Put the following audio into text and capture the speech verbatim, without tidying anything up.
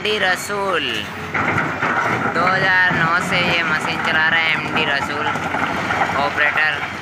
D रसूल दो हज़ार नौ से ये मशीन चला रहा है एम डी रसूल ऑपरेटर।